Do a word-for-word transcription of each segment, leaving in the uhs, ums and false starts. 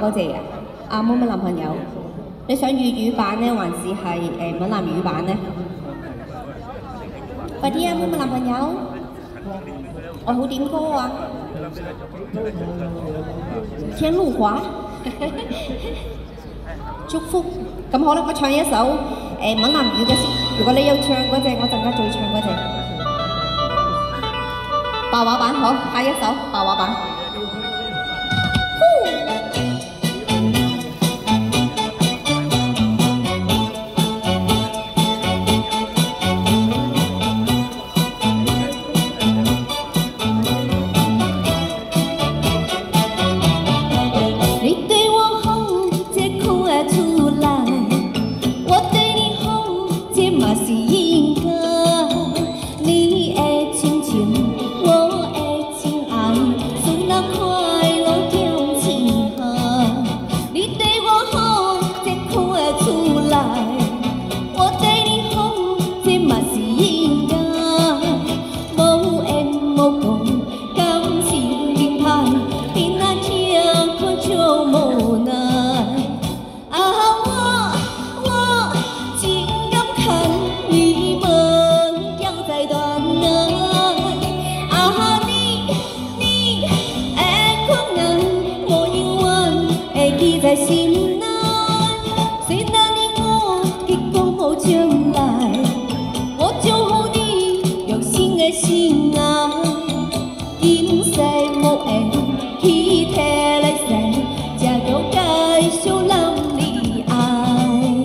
嗰隻啊？啊，冇乜男朋友。你想粵語版呢，還是係誒閩南語版呢？快啲啊！冇乜男朋友。我好點歌啊！天路華。祝福。咁好啦，我唱一首誒閩南語嘅先。如果你有唱嗰隻，我陣間再唱嗰隻。白話版好，下一首白話版。在心内，虽然你我结果无将来，我祝福你用心的心爱，今世无缘去体来世，才了解小人你爱。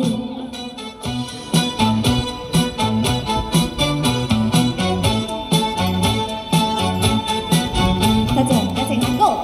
多謝多謝，Go！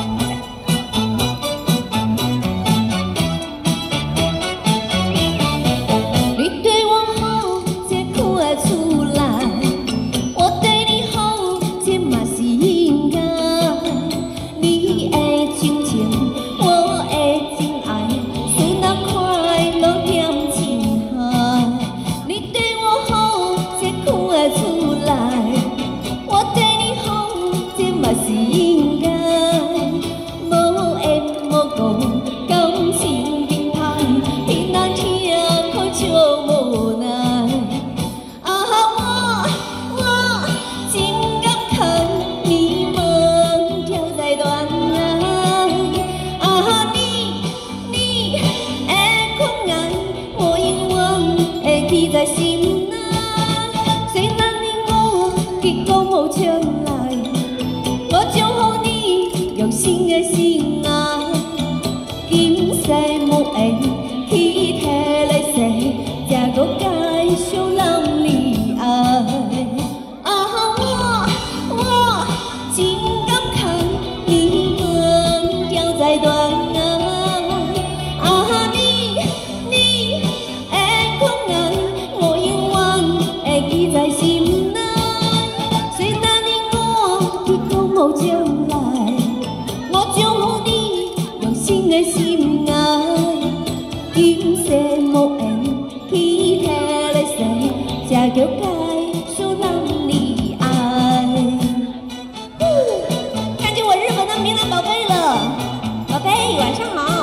在心内，雖然你我結果無將來，我祝福你用心的心愛，今世無緣去體來世，才個解小人你愛。啊我我真感慨你們掉在斷崖。在心內，雖然你我結果無將來，我祝福你用心的心愛，今世無緣去體來世，才叫解小人你愛。看見我日本的閩南寶貝了，寶貝晚上好。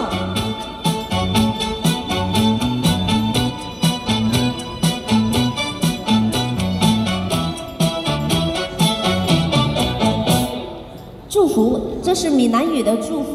祝福，这是闽南语的祝福。